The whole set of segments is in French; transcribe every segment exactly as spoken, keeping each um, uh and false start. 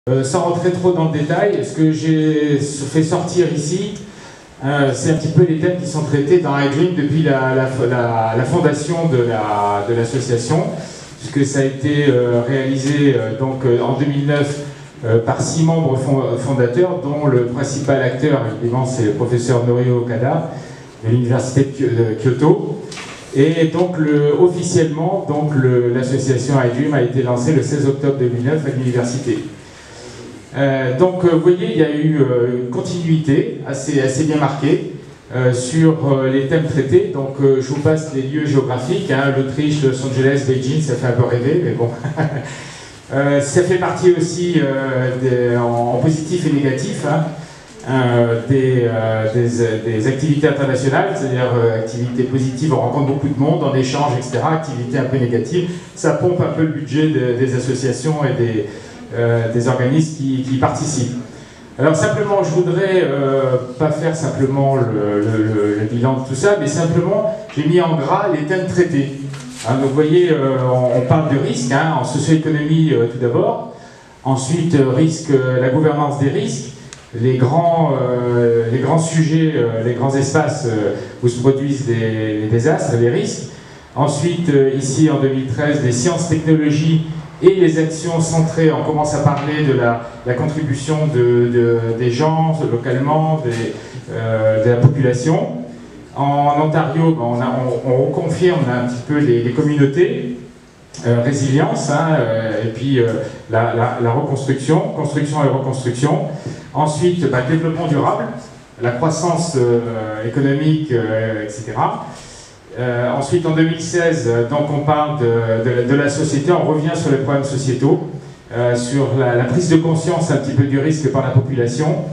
Euh, sans rentrer trop dans le détail, ce que j'ai fait sortir ici, euh, c'est un petit peu les thèmes qui sont traités dans iDream depuis la, la, la, la fondation de l'association, la, puisque ça a été euh, réalisé euh, donc, euh, en deux mille neuf euh, par six membres fondateurs, dont le principal acteur, évidemment, c'est le professeur Norio Okada de l'université de Kyoto. Et donc, le, officiellement, l'association iDream a été lancée le seize octobre deux mille neuf à l'université. Euh, donc, euh, vous voyez, il y a eu euh, une continuité assez, assez bien marquée euh, sur euh, les thèmes traités. Donc, euh, je vous passe les lieux géographiques, hein, l'Autriche, Los Angeles, Beijing, ça fait un peu rêver, mais bon. euh, ça fait partie aussi, euh, des, en, en positif et négatif, hein, euh, des, euh, des, des activités internationales, c'est-à-dire euh, activités positives, on rencontre beaucoup de monde, on échange, et cetera. Activités un peu négatives, ça pompe un peu le budget de, des associations et des Euh, des organismes qui, qui participent. Alors simplement, je voudrais euh, pas faire simplement le, le, le bilan de tout ça, mais simplement, j'ai mis en gras les thèmes traités. Hein, donc vous voyez, euh, on, on parle de risque, hein, en socio-économie euh, tout d'abord, ensuite euh, risque, euh, la gouvernance des risques, les grands, euh, les grands sujets, euh, les grands espaces euh, où se produisent des, les désastres, les risques. Ensuite, euh, ici en deux mille treize, les sciences, technologies et les actions centrées. On commence à parler de la, la contribution de, de, des gens localement, des, euh, de la population. En Ontario, ben on, a, on, on reconfirme un petit peu les, les communautés, euh, résilience, hein, euh, et puis euh, la, la, la reconstruction, construction et reconstruction. Ensuite, ben, développement durable, la croissance euh, économique, euh, et cetera. Euh, ensuite, en deux mille seize, donc on parle de, de, de la société, on revient sur les problèmes sociétaux, euh, sur la, la prise de conscience un petit peu du risque par la population.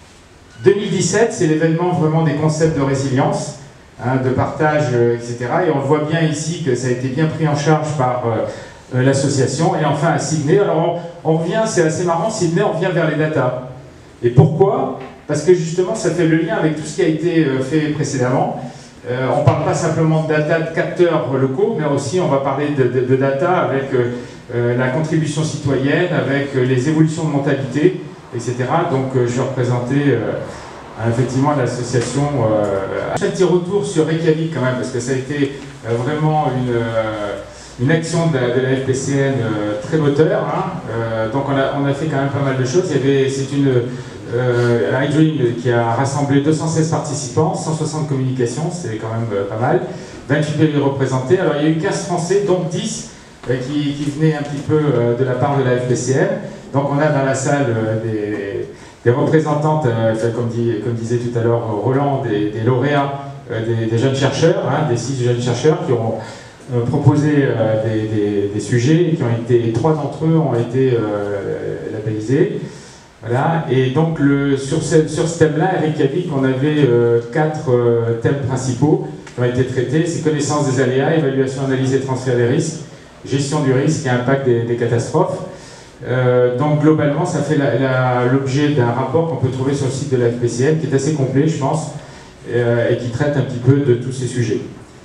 deux mille dix-sept, c'est l'événement vraiment des concepts de résilience, hein, de partage, euh, et cetera. Et on le voit bien ici que ça a été bien pris en charge par euh, l'association. Et enfin à Sydney, alors on, on revient, c'est assez marrant, Sydney, on revient vers les data. Et pourquoi? Parce que justement, ça fait le lien avec tout ce qui a été euh, fait précédemment. Euh, on ne parle pas simplement de data de capteurs locaux, mais aussi on va parler de, de, de data avec euh, la contribution citoyenne, avec euh, les évolutions de mentalité, et cetera. Donc euh, je vais représenter euh, effectivement l'association. Euh, un petit retour sur Reykjavik quand même, parce que ça a été euh, vraiment une, euh, une action de la, de la F P C N euh, très moteur. Hein. Euh, donc on a, on a fait quand même pas mal de choses. C'est une Euh, iDream qui a rassemblé deux cent seize participants, cent soixante communications, c'est quand même euh, pas mal, vingt-huit pays représentés. Alors il y a eu quinze Français, donc dix euh, qui, qui venaient un petit peu euh, de la part de la F P C N. Donc on a dans la salle euh, des, des représentantes, euh, comme, dit, comme disait tout à l'heure Roland, des, des lauréats, euh, des, des jeunes chercheurs, hein, des six jeunes chercheurs qui ont euh, proposé euh, des, des, des sujets, qui ont été, trois d'entre eux ont été euh, labellisés. Voilà, et donc le, sur ce, sur ce thème-là, à Reykjavik, on avait euh, quatre euh, thèmes principaux qui ont été traités. C'est connaissance des aléas, évaluation, analyse et transfert des risques, gestion du risque et impact des, des catastrophes. Euh, donc globalement, ça fait l'objet d'un rapport qu'on peut trouver sur le site de la F P C N, qui est assez complet, je pense, euh, et qui traite un petit peu de tous ces sujets.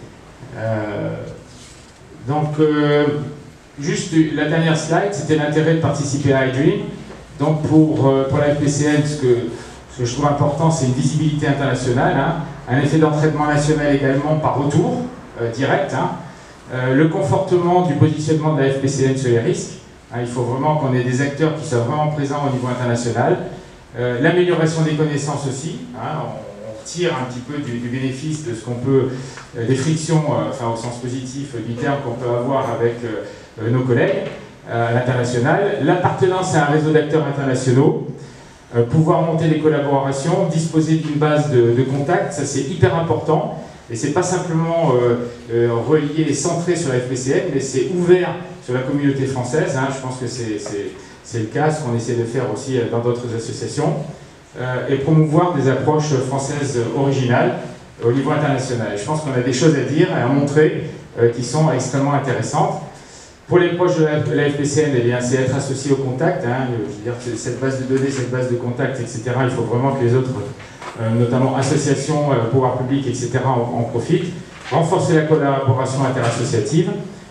Euh, donc, euh, juste la dernière slide, c'était l'intérêt de participer à iDream. Donc pour, pour la F P C N, ce que, ce que je trouve important, c'est une visibilité internationale, hein, un effet d'entraînement national également par retour euh, direct, hein, euh, le confortement du positionnement de la F P C N sur les risques, hein, il faut vraiment qu'on ait des acteurs qui soient vraiment présents au niveau international, euh, l'amélioration des connaissances aussi, hein, on, on tire un petit peu du, du bénéfice de ce qu'on peut, euh, des frictions, euh, enfin au sens positif du terme qu'on peut avoir avec euh, nos collègues, à l'international, l'appartenance à un réseau d'acteurs internationaux, euh, pouvoir monter les collaborations, disposer d'une base de, de contacts, ça c'est hyper important, et c'est pas simplement euh, euh, relié et centré sur la F P C N, mais c'est ouvert sur la communauté française, hein, je pense que c'est le cas, ce qu'on essaie de faire aussi dans d'autres associations, euh, et promouvoir des approches françaises originales au niveau international. Et je pense qu'on a des choses à dire et à montrer euh, qui sont extrêmement intéressantes. Pour les proches de la F P C N, eh c'est être associé au contact, hein, je veux dire, cette base de données, cette base de contact, et cetera. Il faut vraiment que les autres, euh, notamment associations, euh, pouvoirs publics, et cetera, en, en profitent. Renforcer la collaboration interassociative,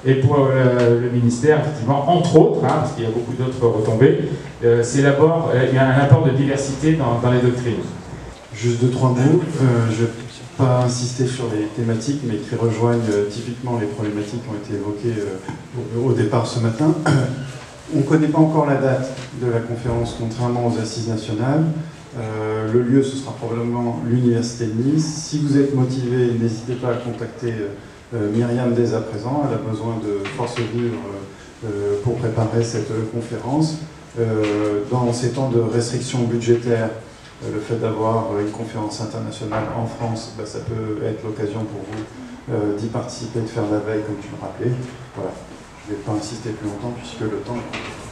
Et pour euh, le ministère, effectivement, entre autres, hein, parce qu'il y a beaucoup d'autres retombées, euh, c'est d'abord euh, il y a un apport de diversité dans, dans les doctrines. Juste deux, trois mots. Euh, je ne vais pas insister sur les thématiques, mais qui rejoignent euh, typiquement les problématiques qui ont été évoquées euh, au, au départ ce matin. On ne connaît pas encore la date de la conférence, contrairement aux assises nationales. Euh, le lieu, ce sera probablement l'Université de Nice. Si vous êtes motivé, n'hésitez pas à contacter euh, Myriam dès à présent. Elle a besoin de force vive euh, pour préparer cette euh, conférence. Euh, dans ces temps de restrictions budgétaires, euh, le fait d'avoir une conférence internationale en France, bah, ça peut être l'occasion pour vous euh, d'y participer, de faire la veille, comme tu le rappelais. Voilà. Je ne vais pas insister plus longtemps puisque le temps est compté.